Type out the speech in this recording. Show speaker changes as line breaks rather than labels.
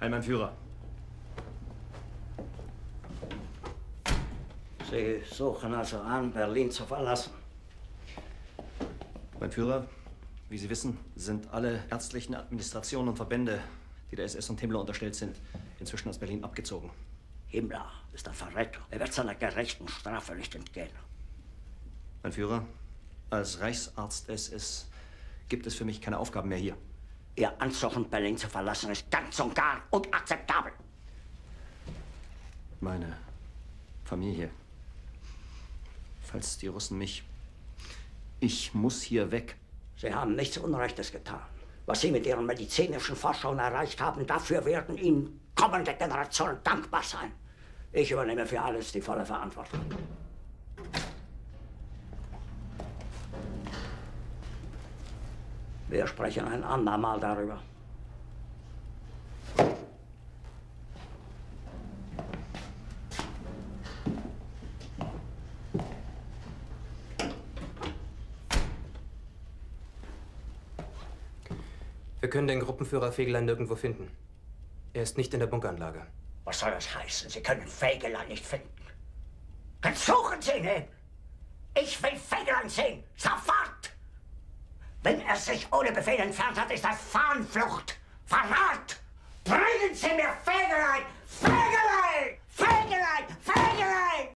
Mein Führer.
Sie suchen also an, Berlin zu verlassen.
Mein Führer, wie Sie wissen, sind alle ärztlichen Administrationen und Verbände, die der SS und Himmler unterstellt sind, inzwischen aus Berlin abgezogen.
Himmler ist ein Verräter. Er wird seiner gerechten Strafe nicht entgehen.
Mein Führer, als Reichsarzt SS gibt es für mich keine Aufgaben mehr hier.
Ihr Ansuchen, Berlin zu verlassen, ist ganz und gar unakzeptabel.
Meine Familie. Falls die Russen mich... Ich muss hier weg.
Sie haben nichts Unrechtes getan. Was Sie mit Ihren medizinischen Forschungen erreicht haben, dafür werden Ihnen kommende Generationen dankbar sein. Ich übernehme für alles die volle Verantwortung. Wir sprechen ein andermal darüber.
Wir können den Gruppenführer Fegelein nirgendwo finden. Er ist nicht in der Bunkeranlage.
Was soll das heißen? Sie können Fegelein nicht finden. Dann suchen Sie ihn eben. Ich will Fegelein sehen. Sofort! Wenn er sich ohne Befehl entfernt hat, ist das Fahnenflucht. Verrat! Bringen Sie mir Fegelein! Fegelein! Fegelein! Fegelein!